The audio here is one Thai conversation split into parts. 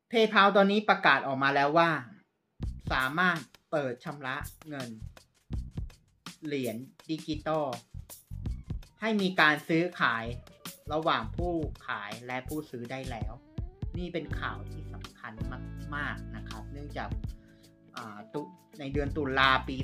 PayPal ตอนนี้ประกาศออกมาแล้วว่าสามารถเปิดชำระเงินเหรียญดิจิตอลให้มีการซื้อขายระหว่างผู้ขายและผู้ซื้อได้แล้วนี่เป็นข่าวที่สำคัญมากๆนะครับเนื่องจากในเดือนตุลาปี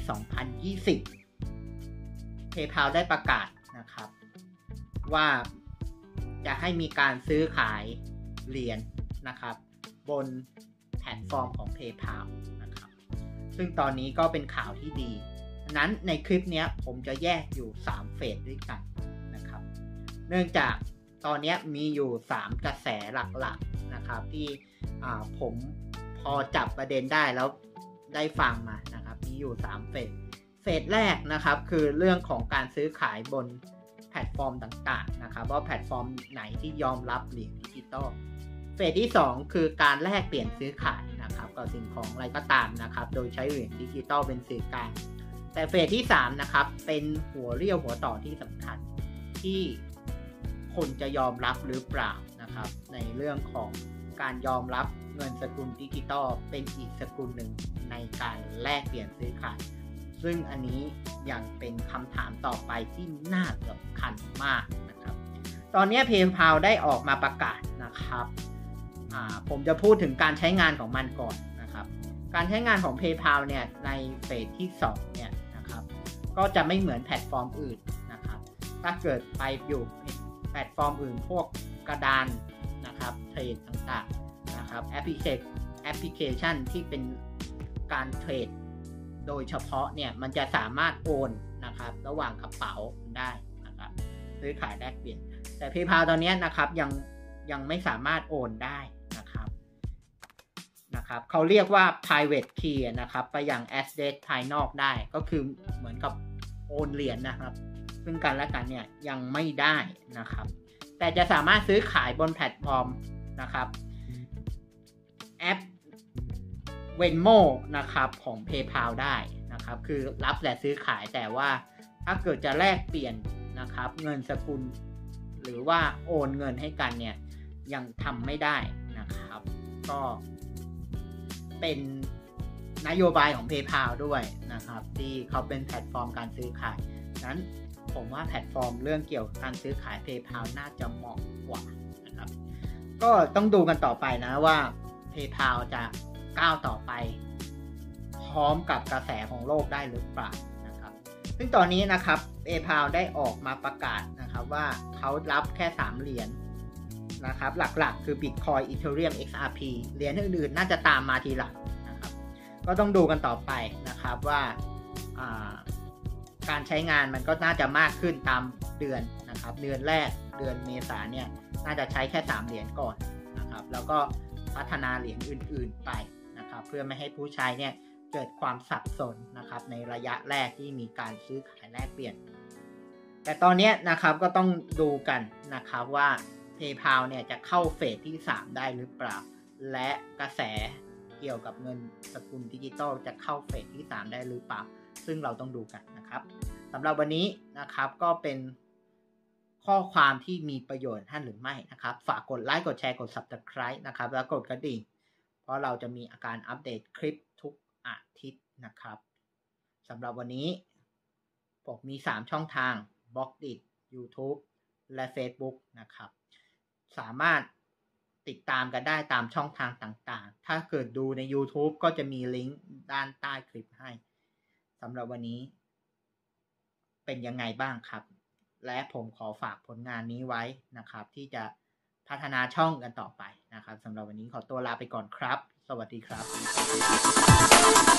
2020 PayPal ได้ประกาศนะครับว่าจะให้มีการซื้อขายเหรียญนะครับบนแพลตฟอร์มของ PayPal นะครับซึ่งตอนนี้ก็เป็นข่าวที่ดีนั้นในคลิปนี้ผมจะแยกอยู่3เฟสด้วยกันนะครับเนื่องจากตอนนี้มีอยู่3กระแสหลักๆนะครับที่ผมพอจับประเด็นได้แล้วได้ฟังมานะครับมีอยู่3เฟสแรกนะครับคือเรื่องของการซื้อขายบนแพลตฟอร์มต่างๆนะครับว่าแพลตฟอร์มไหนที่ยอมรับเหรียญดิจิตอลเฟสที่2คือการแลกเปลี่ยนซื้อขายนะครับกับสิ่งของอะไรก็ตามนะครับโดยใช้เหรียญดิจิตอลเป็นสื่อกลางแต่เฟสที่3นะครับเป็นหัวเรี่ยวหัวต่อที่สำคัญที่คนจะยอมรับหรือเปล่านะครับในเรื่องของการยอมรับเงินสกุลดิจิตอลเป็นอีกสกุลหนึ่งในการแลกเปลี่ยนซื้อขายซึ่งอันนี้ยังเป็นคำถามต่อไปที่น่าสำคัญมากนะครับตอนนี้ PayPal ได้ออกมาประกาศนะครับผมจะพูดถึงการใช้งานของมันก่อนนะครับการใช้งานของ PayPal เนี่ยในเฟสที่2เนี่ยนะครับก็จะไม่เหมือนแพลตฟอร์มอื่นนะครับถ้าเกิดไปอยู่แพลตฟอร์มอื่นพวกกระดานนะครับเทรดต่างๆนะครับแอปพลิเคชันที่เป็นการเทรดโดยเฉพาะเนี่ยมันจะสามารถโอนนะครับระหว่างกระเป๋าได้นะครับซื้อขายแลกเปลี่ยนแต่ PayPal ตอนนี้นะครับยังไม่สามารถโอนได้นะครับเขาเรียกว่า private key นะครับไปยัง address ภายนอกได้ก็คือเหมือนกับโอนเหรียญนะครับซึ่งกันและกันเนี่ยยังไม่ได้นะครับแต่จะสามารถซื้อขายบนแพลตฟอร์มนะครับแอป Venmo นะครับของ PayPal ได้นะครับคือรับและซื้อขายแต่ว่าถ้าเกิดจะแลกเปลี่ยนนะครับเงินสกุลหรือว่าโอนเงินให้กันเนี่ยยังทำไม่ได้นะครับก็เป็นนโยบายของ PayPal ด้วยนะครับที่เขาเป็นแพลตฟอร์มการซื้อขายนั้นผมว่าแพลตฟอร์มเรื่องเกี่ยวกับการซื้อขาย PayPal น่าจะเหมาะกว่านะครับก็ต้องดูกันต่อไปนะว่า PayPal จะก้าวต่อไปพร้อมกับกระแสของโลกได้หรือเปล่านะครับซึ่งตอนนี้นะครับ PayPal ได้ออกมาประกาศนะครับว่าเขารับแค่3เหรียญนะครับหลักๆคือ Bitcoin Ethereum XRP เหรียญอื่นๆน่าจะตามมาทีหลังนะครับก็ต้องดูกันต่อไปนะครับว่าการใช้งานมันก็น่าจะมากขึ้นตามเดือนนะครับเดือนแรกเดือนเมษาเนี่ยน่าจะใช้แค่3เหรียญก่อนนะครับแล้วก็พัฒนาเหรียญอื่นๆไปนะครับเพื่อไม่ให้ผู้ใช้เนี่ยเกิดความสับสนนะครับในระยะแรกที่มีการซื้อขายแลกเปลี่ยนแต่ตอนนี้นะครับก็ต้องดูกันนะครับว่า PayPal เนี่ยจะเข้าเฟสที่3ได้หรือเปล่าและกระแสเกี่ยวกับเงินสกุลดิจิตอลจะเข้าเฟสที่3ได้หรือเปล่าซึ่งเราต้องดูกันนะครับสำหรับวันนี้นะครับก็เป็นข้อความที่มีประโยชน์ท่านหรือไม่นะครับฝากกดไลค์กดแชร์กด Subscribe นะครับแล้วกดกระดิ่งเพราะเราจะมีการอัปเดตคลิปทุกอาทิตย์นะครับสำหรับวันนี้ผมมี3ช่องทาง Blogdit YouTube และ Facebook นะครับสามารถติดตามกันได้ตามช่องทางต่างๆถ้าเกิดดูใน YouTube ก็จะมีลิงก์ด้านใต้คลิปให้สำหรับวันนี้เป็นยังไงบ้างครับและผมขอฝากผลงานนี้ไว้นะครับที่จะพัฒนาช่องกันต่อไปนะครับสำหรับวันนี้ขอตัวลาไปก่อนครับสวัสดีครับ